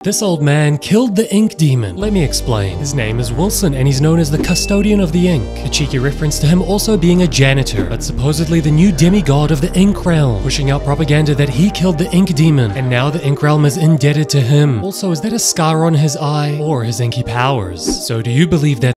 This old man killed the ink demon. Let me explain. His name is Wilson and he's known as the custodian of the ink. A cheeky reference to him also being a janitor, but supposedly the new demigod of the ink realm, pushing out propaganda that he killed the ink demon and now the ink realm is indebted to him. Also, is that a scar on his eye or his inky powers? So do you believe that